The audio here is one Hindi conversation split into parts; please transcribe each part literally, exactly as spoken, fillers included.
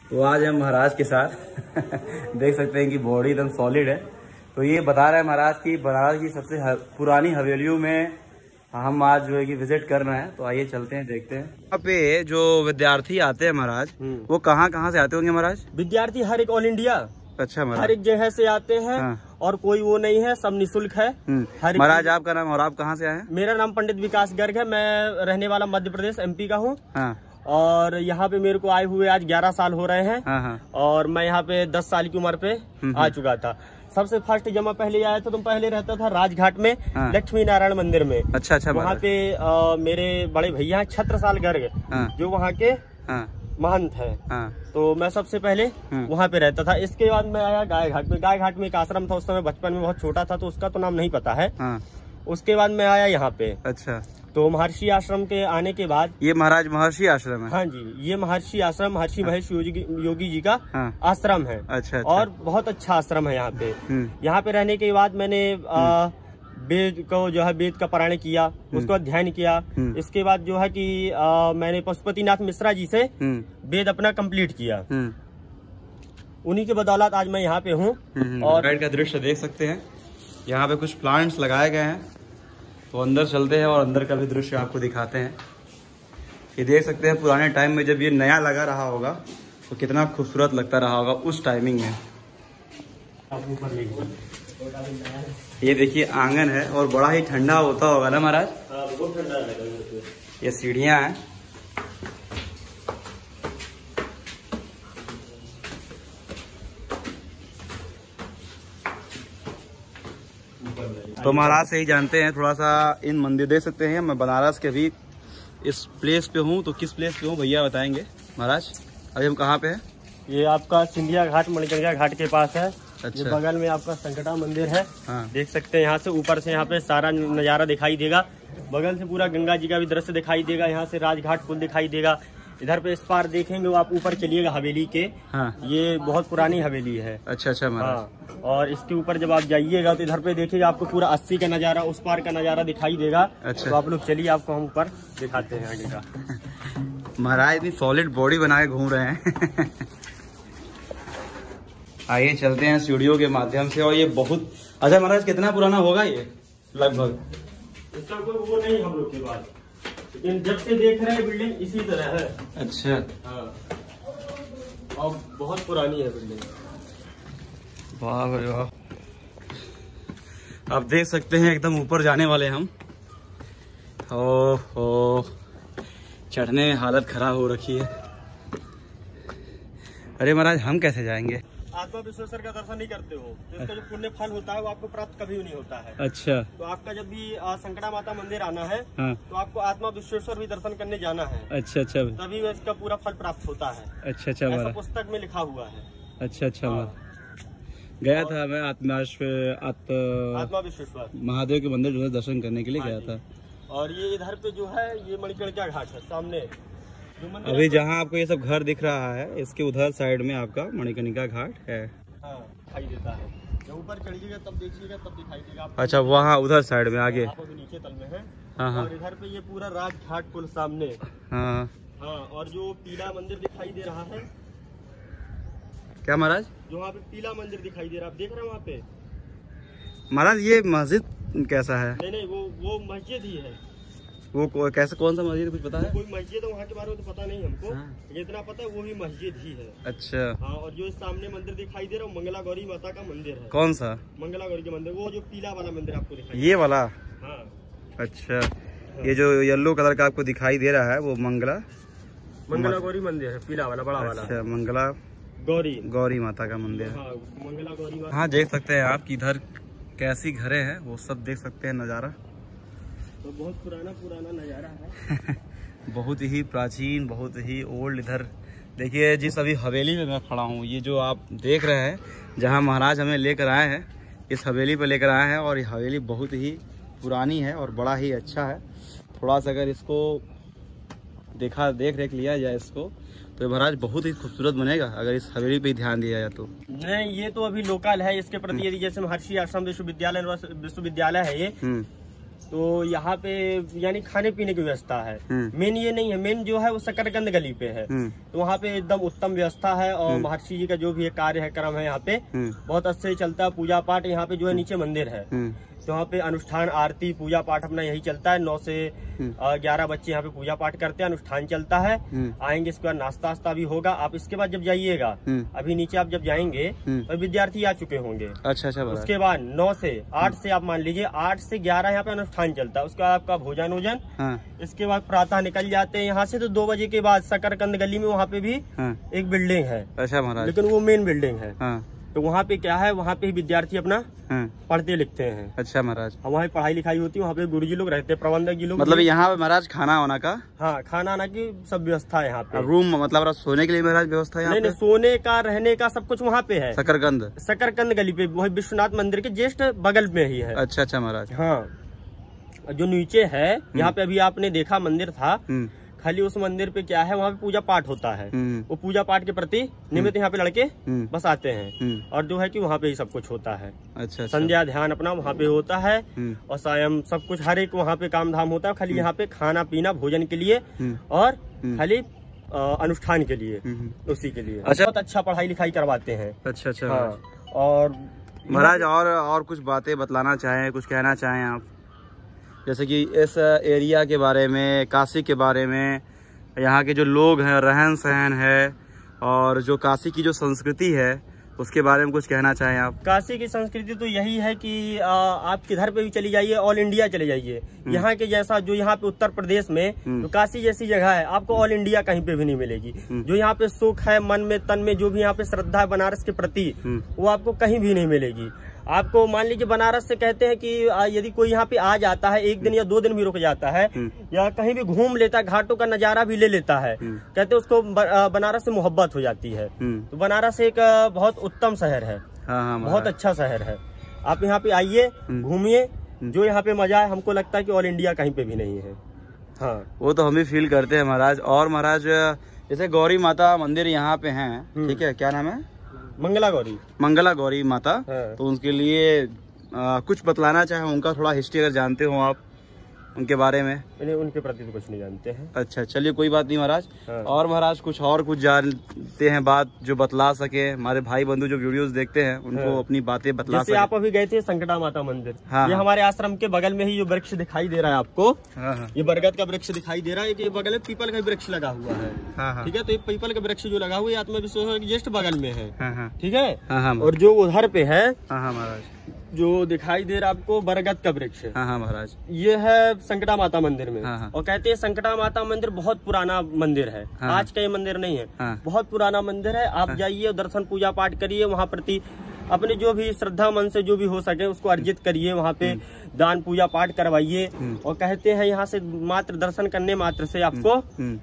तो आज हम महाराज के साथ देख सकते हैं कि बॉडी एकदम सॉलिड है। तो ये बता रहे हैं महाराज की बनारस की सबसे पुरानी हवेलियों में हम आज जो है कि विजिट कर रहे हैं। तो आइए चलते हैं, देखते हैं। यहाँ पे जो विद्यार्थी आते हैं महाराज, वो कहाँ कहाँ से आते होंगे महाराज? विद्यार्थी हर एक ऑल इंडिया, अच्छा महाराज, हर एक जगह से आते हैं। हाँ। और कोई वो नहीं है, सब निःशुल्क है। महाराज आपका नाम और आप कहाँ से आए हैं? मेरा नाम पंडित विकास गर्ग है, मैं रहने वाला मध्य प्रदेश एमपी का हूँ। हाँ। और यहाँ पे मेरे को आए हुए आज ग्यारह साल हो रहे हैं। हाँ हाँ। और मैं यहाँ पे दस साल की उम्र पे आ चुका था। सबसे फर्स्ट जब मैं पहले आया था तो पहले रहता था राजघाट में। हाँ। लक्ष्मी नारायण मंदिर में। अच्छा अच्छा। वहाँ पे आ, मेरे बड़े भैया छत्रसाल गर्ग। हाँ। जो वहाँ के हाँ। महंत है। हाँ। तो मैं सबसे पहले वहाँ पे रहता था। इसके बाद मैं आया गाय घाट में। गाय घाट में एक आश्रम था, उस समय बचपन में बहुत छोटा था तो उसका तो नाम नहीं पता है। हाँ। उसके बाद मैं आया यहाँ पे। अच्छा। तो महर्षि आश्रम के आने के बाद, ये महाराज महर्षि आश्रम है? हाँ जी, ये महर्षि आश्रम महर्षि महेश योगी, योगी जी का हाँ। आश्रम है। अच्छा, अच्छा। और बहुत अच्छा आश्रम है यहाँ पे। यहाँ पे रहने के बाद मैंने आ, वेद को जो है वेद का पारायण किया, उसको अध्ययन किया। इसके बाद जो है कि आ, मैंने पशुपतिनाथ मिश्रा जी से वेद अपना कंप्लीट किया। उन्हीं के बदौलत आज मैं यहाँ पे हूँ। और गाइड का दृश्य देख सकते हैं, यहाँ पे कुछ प्लांट्स लगाए गए हैं। तो अंदर चलते हैं और अंदर का भी दृश्य आपको दिखाते हैं। ये देख सकते हैं पुराने टाइम में जब ये नया लगा रहा होगा तो कितना खूबसूरत लगता रहा होगा उस टाइमिंग में। ये देखिए आंगन है और बड़ा ही ठंडा होता होगा ना महाराज? बहुत ठंडा है। ये सीढ़ियां हैं। तो महाराज से ही जानते हैं थोड़ा सा इन मंदिर देख सकते हैं। मैं बनारस के भी इस प्लेस पे हूँ, तो किस प्लेस पे हूँ भैया बताएंगे महाराज? अभी हम कहाँ पे हैं? ये आपका सिंधिया घाट मणिकर्णिका घाट के पास है। अच्छा। ये बगल में आपका संकटा मंदिर है। हाँ। देख सकते हैं यहाँ से ऊपर से यहाँ पे सारा नजारा दिखाई देगा। बगल से पूरा गंगा जी का भी दृश्य दिखाई देगा। यहाँ से राजघाट पुल दिखाई देगा। इधर पे इस पार देखेंगे वो आप ऊपर चलिएगा हवेली के। हाँ। ये बहुत पुरानी हवेली है। अच्छा अच्छा महाराज। हाँ। और इसके ऊपर जब आप जाइएगा तो इधर पे देखिएगा आपको पूरा अस्सी का नजारा, उस पार का नजारा दिखाई देगा। अच्छा। तो आप लोग चलिए, आपको हम ऊपर दिखाते हैं आगे का। महाराज इतनी सॉलिड बॉडी बना के घूम रहे हैं। आइए चलते हैं सीढ़ियों के माध्यम से। और ये बहुत अच्छा महाराज, कितना पुराना होगा ये लगभग? इसका कोई वो नहीं हम लोग के पास, लेकिन जब से देख रहे हैं बिल्डिंग इसी तरह है। अच्छा। हाँ। और बहुत पुरानी है बिल्डिंग। वाह भाई वाह। आप देख सकते हैं एकदम ऊपर जाने वाले हम। ओह चढ़ने में हालत खराब हो रखी है। अरे महाराज हम कैसे जाएंगे? आत्मा विश्वेश्वर का दर्शन नहीं करते हो तो इसका जो पुण्य फल होता है वो आपको प्राप्त कभी नहीं होता है। अच्छा। तो आपका जब भी संकटा माता मंदिर आना है। हाँ। तो आपको आत्मा विश्वेश्वर भी दर्शन करने जाना है। अच्छा अच्छा। तभी इसका पूरा फल प्राप्त होता है। अच्छा अच्छा। ऐसा पुस्तक में लिखा हुआ है। अच्छा अच्छा। हाँ। गया था मैं आत्मा आत्मा विश्वेश्वर महादेव के मंदिर जो है दर्शन करने के लिए गया था। और ये इधर पे जो है ये मणिकर्णिका घाट है सामने। अभी जहाँ आपको ये सब घर दिख रहा है इसके उधर साइड में आपका मणिकर्णिका घाट है। हाँ, दिखाई देता है। जब ऊपर चढ़िएगा तब देखिएगा, तब दिखाई देगा। अच्छा वहाँ उधर साइड में आगे? आप अभी नीचे तल में है। हाँ। और इधर पे ये पूरा राजघाट पुल सामने। हाँ हाँ। और जो पीला मंदिर दिखाई दे रहा है। क्या महाराज? जो वहाँ पे पीला मंदिर दिखाई दे रहा है, आप देख रहे हैं वहाँ पे? महाराज ये मस्जिद कैसा है? नहीं नहीं, वो वो मस्जिद ही है। वो कैसे, कौन सा मस्जिद कुछ पता है? कोई मस्जिद है वहाँ के बारे में तो पता नहीं हमको। हाँ। जितना पता है वो भी मस्जिद ही है। अच्छा। हाँ। और जो सामने मंदिर दिखाई दे रहा है मंगला गौरी माता का मंदिर है। कौन सा? मंगला गौरी का मंदिर, वो जो पीला वाला मंदिर आपको दिखाई। ये वाला? हाँ। अच्छा। हाँ। ये जो येलो कलर का आपको दिखाई दे रहा है वो मंगला मंगला गौरी मंदिर है, पीला वाला बड़ा वाला। अच्छा, मंगला गौरी गौरी माता का मंदिर है। हाँ, मंगला गौरी माता। हाँ देख सकते हैं आप कि इधर कैसी घरें हैं, वो सब देख सकते हैं नज़ारा। तो बहुत पुराना पुराना नज़ारा है। बहुत ही प्राचीन, बहुत ही ओल्ड। इधर देखिए जिस अभी हवेली में मैं खड़ा हूँ, ये जो आप देख रहे हैं जहाँ महाराज हमें लेकर आए हैं, इस हवेली पर लेकर आए हैं। और ये हवेली बहुत ही पुरानी है और बड़ा ही अच्छा है। थोड़ा सा अगर इसको देखा देख रेख लिया जाए इसको तो महाराज बहुत ही खूबसूरत बनेगा अगर इस हवेली पे ध्यान दिया जाए तो। नहीं, ये तो अभी लोकल है। इसके प्रति यदि जैसे महर्षि आश्रम विश्वविद्यालय विश्वविद्यालय है ये, तो यहाँ पे यानी खाने पीने की व्यवस्था है। मेन ये नहीं है, मेन जो है वो शकरकंद गली पे है। तो वहाँ पे एकदम उत्तम व्यवस्था है और महर्षि जी का जो भी कार्य है क्रम है यहाँ पे बहुत अच्छे से चलता है। पूजा पाठ यहाँ पे जो है नीचे मंदिर है तो वहाँ पे अनुष्ठान आरती पूजा पाठ अपना यही चलता है। नौ से ग्यारह बच्चे यहाँ पे पूजा पाठ करते हैं, अनुष्ठान चलता है। आएंगे इसके बाद नाश्ता वास्ता भी होगा। आप इसके बाद जब जाइएगा, अभी नीचे आप जब जाएंगे तो विद्यार्थी आ चुके होंगे। अच्छा अच्छा। उसके बाद नौ से आठ से आप मान लीजिए आठ से ग्यारह यहाँ पे अनुष्ठान चलता है। उसके बाद आपका भोजन वोजन। हाँ। इसके बाद प्रातः निकल जाते हैं यहाँ से तो दो बजे के बाद शकरकंद गली में वहाँ पे भी हाँ। एक बिल्डिंग है। अच्छा महाराज। लेकिन वो मेन बिल्डिंग है। हाँ। तो वहाँ पे क्या है, वहाँ पे ही विद्यार्थी अपना हाँ। पढ़ते लिखते हैं। अच्छा महाराज। वहाँ पढ़ाई लिखाई होती है, वहाँ पे गुरुजी लोग रहते हैं, प्रबंधक जी लोग। मतलब यहाँ पे महाराज खाना वाना का? हाँ, खाना आना की सब व्यवस्था है यहाँ पे। रूम मतलब सोने के लिए महाराज व्यवस्था है? नहीं नहीं, सोने का रहने का सब कुछ वहाँ पे है। शकरकंद शकरकंद गली पे वही विश्वनाथ मंदिर के जस्ट बगल में ही है। अच्छा अच्छा महाराज। हाँ, जो नीचे है यहाँ पे अभी आपने देखा मंदिर था, खाली उस मंदिर पे क्या है, वहाँ पे पूजा पाठ होता है। वो पूजा पाठ के प्रति निमित्त यहाँ पे लड़के बस आते हैं और जो है कि वहाँ पे ही सब कुछ होता है। अच्छा। संध्या ध्यान अपना वहाँ पे होता है और सायं सब कुछ हर एक वहाँ पे काम धाम होता है। खाली यहाँ पे खाना पीना भोजन के लिए और खाली अनुष्ठान के लिए, उसी के लिए। अच्छा। बहुत अच्छा पढ़ाई लिखाई करवाते हैं। अच्छा अच्छा। और महाराज और और कुछ बातें बतलाना चाहें, कुछ कहना चाहें आप, जैसे कि इस एरिया के बारे में, काशी के बारे में, यहाँ के जो लोग हैं, रहन सहन है और जो काशी की जो संस्कृति है उसके बारे में कुछ कहना चाहें आप? काशी की संस्कृति तो यही है कि आ, आप किधर पे भी चली जाइए, ऑल इंडिया चले जाइए, यहाँ के जैसा जो यहाँ पे उत्तर प्रदेश में तो काशी जैसी जगह है आपको ऑल इंडिया कहीं पे भी नहीं मिलेगी। जो यहाँ पे सुख है मन में तन में, जो भी यहाँ पे श्रद्धा है बनारस के प्रति, वो आपको कहीं भी नहीं मिलेगी। आपको मान लीजिए बनारस से कहते हैं कि यदि कोई यहाँ पे आ जाता है, एक दिन या दो दिन भी रुक जाता है या कहीं भी घूम लेता है, घाटों का नजारा भी ले लेता है, कहते हैं उसको बनारस से मोहब्बत हो जाती है। तो बनारस एक बहुत उत्तम शहर है। हाँ, हाँ, बहुत अच्छा शहर है। आप यहाँ पे आइए, घूमिए, जो यहाँ पे मजा है हमको लगता है कि ऑल इंडिया कहीं पे भी नहीं है। हाँ, वो तो हम भी फील करते हैं महाराज। और महाराज जैसे गौरी माता मंदिर यहाँ पे है, ठीक है, क्या नाम है? मंगला गौरी। मंगला गौरी माता। हाँ। तो उनके लिए आ, कुछ बतलाना चाहे, उनका थोड़ा हिस्ट्री अगर जानते हो आप उनके बारे में? उनके प्रति तो कुछ नहीं जानते हैं। अच्छा, चलिए कोई बात नहीं महाराज। हाँ। और महाराज कुछ और कुछ जानते हैं बात जो बतला सके, हमारे भाई बंधु जो वीडियोस देखते हैं उनको हाँ। अपनी बातें बतला सके। आप अभी गए थे संकटा माता मंदिर। हाँ। ये हमारे आश्रम के बगल में ही जो वृक्ष दिखाई दे रहा है आपको, हाँ। ये बरगद का वृक्ष दिखाई दे रहा है, ये बगल में पीपल का वृक्ष लगा हुआ है। ठीक है, तो ये पीपल का वृक्ष जो लगा हुआ है आत्मविश्वास जस्ट बगल में है। ठीक है, और जो उधर पे है महाराज जो दिखाई दे रहा है आपको बरगद का वृक्ष, हाँ हाँ महाराज, ये है संकटा माता मंदिर में। हाँ हाँ। और कहते हैं संकटा माता मंदिर बहुत पुराना मंदिर है। हाँ। आज का ये मंदिर नहीं है। हाँ। बहुत पुराना मंदिर है। आप हाँ। जाइए, दर्शन पूजा पाठ करिए, वहाँ प्रति अपने जो भी श्रद्धा मन से जो भी हो सके उसको अर्जित करिए, वहाँ पे दान पूजा पाठ करवाइए। और कहते हैं यहाँ से मात्र दर्शन करने मात्र से आपको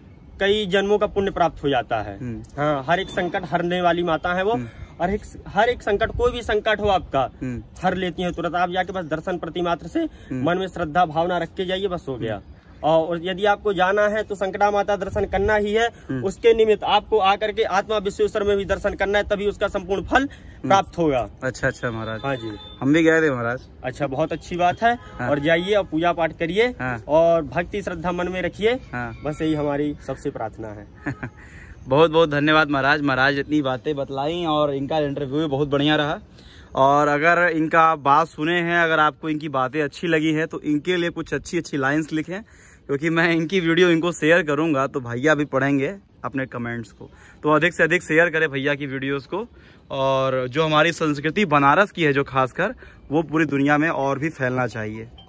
कई जन्मों का पुण्य प्राप्त हो जाता है। हाँ, हर एक संकट हरने वाली माता है वो। और एक हर एक संकट, कोई भी संकट हो आपका, हर लेती है तुरंत। आप जाके बस दर्शन प्रति मात्र से मन में श्रद्धा भावना रख के जाइए, बस हो गया। और यदि आपको जाना है तो संकटा माता दर्शन करना ही है, उसके निमित्त आपको आकर के आत्मा विश्वेश्वर में भी दर्शन करना है, तभी उसका संपूर्ण फल प्राप्त होगा। अच्छा अच्छा महाराज। हाँ जी, हम भी गए थे महाराज। अच्छा, बहुत अच्छी बात है। हाँ। और जाइए और पूजा पाठ करिए। हाँ। और भक्ति श्रद्धा मन में रखिए। हाँ। बस यही हमारी सबसे प्रार्थना है। बहुत बहुत धन्यवाद महाराज। महाराज इतनी बातें बतलाई और इनका इंटरव्यू भी बहुत बढ़िया रहा। और अगर इनका बात सुने हैं, अगर आपको इनकी बातें अच्छी लगी हैं तो इनके लिए कुछ अच्छी अच्छी लाइंस लिखें, क्योंकि मैं इनकी वीडियो इनको शेयर करूंगा तो भैया भी पढ़ेंगे अपने कमेंट्स को। तो अधिक से अधिक शेयर करें भैया की वीडियोस को, और जो हमारी संस्कृति बनारस की है जो खासकर, वो पूरी दुनिया में और भी फैलना चाहिए।